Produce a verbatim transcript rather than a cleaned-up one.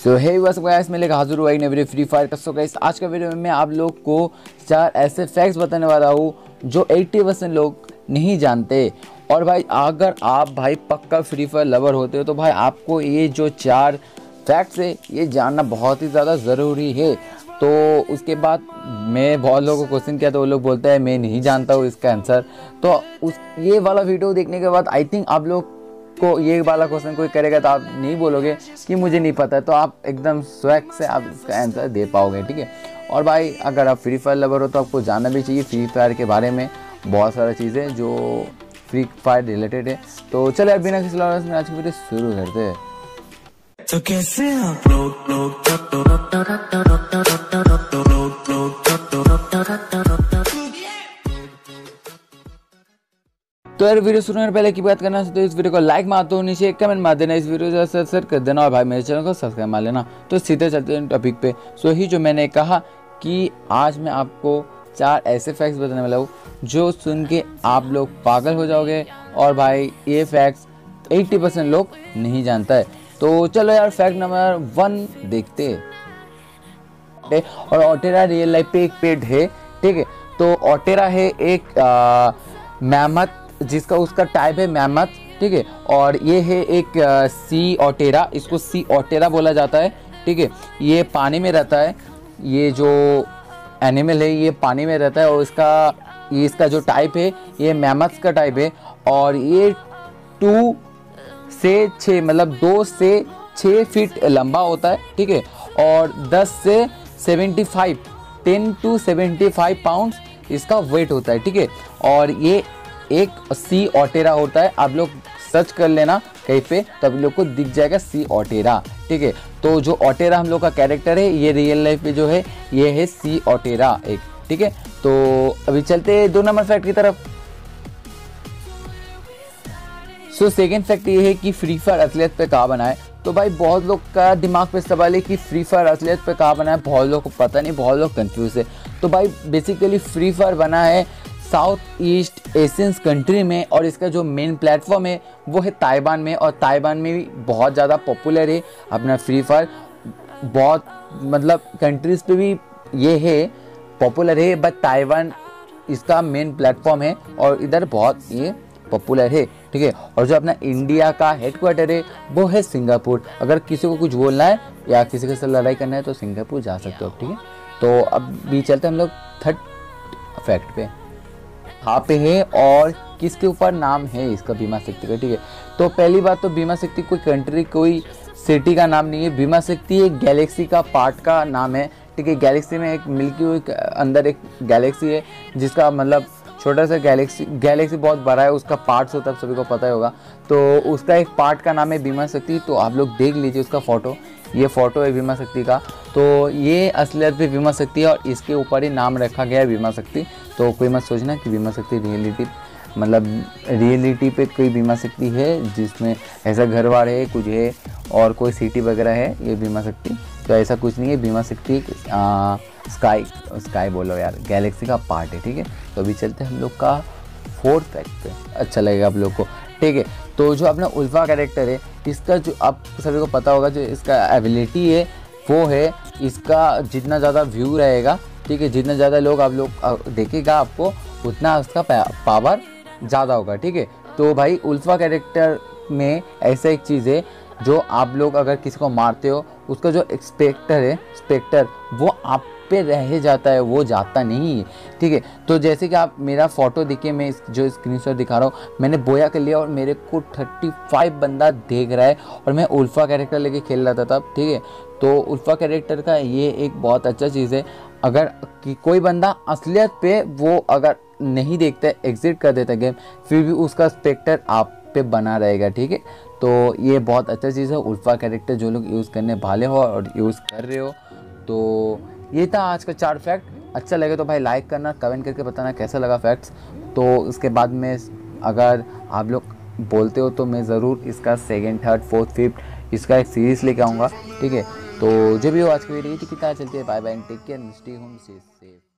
सो hey what's up guys, मैं लेकर हाजिर हुआ एक नई वीडियो फ्री फायर का। सो गाइस, आज का वीडियो में मैं आप लोग को चार ऐसे फैक्ट्स बताने वाला हूँ जो अस्सी परसेंट लोग नहीं जानते। और भाई अगर आप भाई पक्का फ्री फायर लवर होते हो तो भाई आपको ये जो चार फैक्ट्स है ये जानना बहुत ही ज़्यादा ज़रूरी है। तो उसके बाद मैं बहुत लोगों को क्वेश्चन किया तो वो लोग बोलते हैं मैं नहीं जानता हूँ इसका आंसर। तो उस ये वाला वीडियो देखने के बाद आई थिंक आप लोग को ये वाला क्वेश्चन कोई करेगा तो आप नहीं बोलोगे कि मुझे नहीं पता है, तो आप एकदम स्वैग से आप इसका आंसर दे पाओगे। ठीक है। और भाई अगर आप फ्री फायर लवर हो तो आपको जानना भी चाहिए फ्री फायर के बारे में बहुत सारी चीज़ें जो फ्री फायर रिलेटेड है। तो चलो यार बिना किसी लॉस में आज की वीडियो शुरू करते हैं। तो कैसे आप लोग लोग तो यार वीडियो शुरू होने से पहले की बात करना तो इस वीडियो को लाइक मार दो, नीचे एक कमेंट मार देना, इस वीडियो से शेयर कर देना और भाई मेरे चैनल को सब्सक्राइब मार लेना। तो सीधे चलते हैं टॉपिक पे। सो ही जो मैंने कहा कि आज मैं आपको चार ऐसे फैक्ट्स बताने वाला हूँ जो सुन के आप लोग पागल हो जाओगे। और भाई ये फैक्ट्स अस्सी परसेंट लोग नहीं जानता है। तो चलो यार फैक्ट नंबर वन देखते हैं। और ओटेरा रियल लाइफ पे एक पेट है। ठीक है। तो ओटेरा है एक मैमथ जिसका उसका टाइप है मैमथ। ठीक है। और ये है एक आ, सी ओटेरा, इसको सी ओटेरा बोला जाता है। ठीक है। ये पानी में रहता है, ये जो एनिमल है ये पानी में रहता है और इसका ये इसका जो टाइप है ये मैमथ का टाइप है। और ये टू से छः मतलब दो से छः फीट लंबा होता है। ठीक है। और दस से seventy five ten to seventy five pound इसका वेट होता है। ठीक है। और ये एक सी ओटेरा होता है, आप लोग सर्च कर लेना कहीं पे तो आप लोग को दिख जाएगा सी ओटेरा। ठीक है। तो जो ओटेरा हम लोग का कैरेक्टर है ये रियल लाइफ में जो है ये है सी ओटेरा एक। ठीक है। तो अभी चलते हैं दो नंबर फैक्ट की तरफ। सो सेकेंड फैक्ट ये है कि फ्री फायर असलियत पे कहाँ बना है। तो भाई बहुत लोग का दिमाग पे सवाल है कि फ्री फायर असलियत पे कहाँ बना है, बहुत लोग को पता नहीं, बहुत लोग कंफ्यूज है। तो भाई बेसिकली फ्री फायर बना है साउथ ईस्ट एशियन कंट्री में और इसका जो मेन प्लेटफॉर्म है वो है ताइवान में। और ताइवान में भी बहुत ज़्यादा पॉपुलर है अपना फ्री फायर, बहुत मतलब कंट्रीज़ पे भी ये है पॉपुलर है, बट ताइवान इसका मेन प्लेटफॉर्म है और इधर बहुत ये पॉपुलर है। ठीक है। और जो अपना इंडिया का हेडक्वार्टर है वो है सिंगापुर। अगर किसी को कुछ बोलना है या किसी के साथ लड़ाई करना है तो सिंगापुर जा सकते हो। ठीक है। तो अब भी चलते हैं हम लोग थर्ड फैक्ट पे, कहाँ पे है और किसके ऊपर नाम है इसका बीमा शक्ति का। ठीक है। तो पहली बात तो बीमा शक्ति कोई कंट्री कोई सिटी का नाम नहीं है, बीमा शक्ति एक गैलेक्सी का पार्ट का नाम है। ठीक है। गैलेक्सी में एक मिल्की वे के अंदर एक गैलेक्सी है जिसका मतलब छोटा सा गैलेक्सी गैलेक्सी बहुत बड़ा है, उसका पार्ट्स होता है, सभी को पता ही होगा। तो उसका एक पार्ट का नाम है बीमा शक्ति। तो आप लोग देख लीजिए उसका फ़ोटो, ये फ़ोटो है बीमा शक्ति का। तो ये असलियत पे बीमा शक्ति है और इसके ऊपर ही नाम रखा गया है बीमा शक्ति। तो कोई मत सोचना कि बीमा शक्ति रियलिटी मतलब रियलिटी पे कोई बीमा शक्ति है जिसमें ऐसा घर बार है कुछ है और कोई सिटी वगैरह है ये बीमा शक्ति, तो ऐसा कुछ नहीं है। बीमा शक्ति स्काई स्काई बोलो यार गैलेक्सी का पार्ट है। ठीक है। तो अभी चलते हैं हम लोग का फोर्थ फैक्ट पे, अच्छा लगेगा आप लोग को। ठीक है। तो जो अपना उल्फा कैरेक्टर है इसका जो आप सभी को पता होगा जो इसका एबिलिटी है वो है इसका जितना ज़्यादा व्यू रहेगा, ठीक है, जितना ज़्यादा लोग आप लोग देखेगा आपको उतना उसका पावर ज़्यादा होगा। ठीक है। तो भाई उल्फा कैरेक्टर में ऐसा एक चीज़ है जो आप लोग अगर किसी को मारते हो उसका जो स्पेक्टर है स्पेक्टर वो आप पे रह जाता है, वो जाता नहीं है। ठीक है। तो जैसे कि आप मेरा फोटो देखिए, मैं इस जो स्क्रीनशॉट दिखा रहा हूँ मैंने बोया कर लिया और मेरे को पैंतीस बंदा देख रहा है और मैं उल्फा कैरेक्टर लेके खेल रहा था तब। ठीक है। तो उल्फा कैरेक्टर का ये एक बहुत अच्छा चीज़ है, अगर कि कोई बंदा असलियत पे वो अगर नहीं देखता है एग्जिट कर देता है गेम फिर भी उसका स्पेक्टर आप पे बना रहेगा। ठीक है। तो ये बहुत अच्छा चीज़ है उल्फा कैरेक्टर जो लोग यूज़ करने वाले हो और यूज़ कर रहे हो। तो ये था आज का चार फैक्ट। अच्छा लगे तो भाई लाइक करना, कमेंट करके बताना कैसा लगा फैक्ट्स। तो उसके बाद में अगर आप लोग बोलते हो तो मैं ज़रूर इसका सेकंड थर्ड फोर्थ फिफ्थ इसका एक सीरीज़ लेके आऊँगा। ठीक है। तो जो भी हो आज की वीडियो कितना चलती है, bye bye, take care, stay home, stay safe.